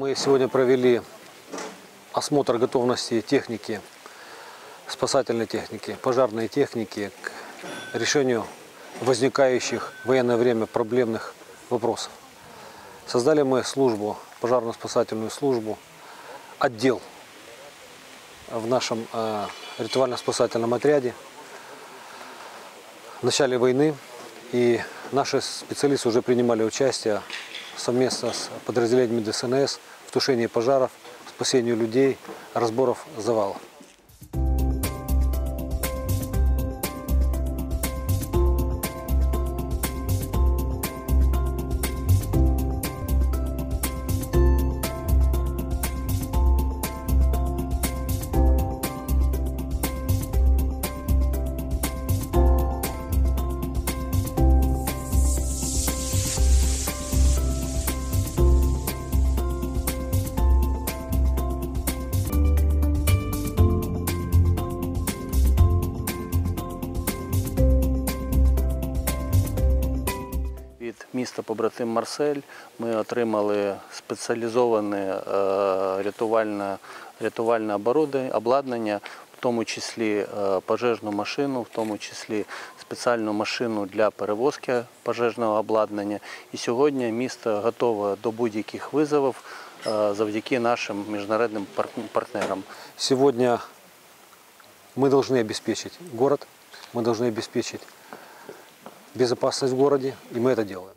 Мы сегодня провели осмотр готовности техники, спасательной техники, пожарной техники к решению возникающих в военное время проблемных вопросов. Создали мы службу, пожарно-спасательную службу, отдел в нашем рятувально-спасательном отряде в начале войны. И наши специалисты уже принимали участие совместно с подразделениями ДСНС в тушении пожаров, спасению людей, разборов завалов. Від міста побратим Марсель ми отримали спеціалізоване рятувальне обладнання, в тому числі пожежну машину, в тому числі спеціальну машину для перевозки пожежного обладнання. І сьогодні місто готове до будь-яких визовів завдяки нашим міжнародним партнерам. Сегодня мы должны обеспечить город, мы должны обеспечить безопасность в городе, и мы это делаем.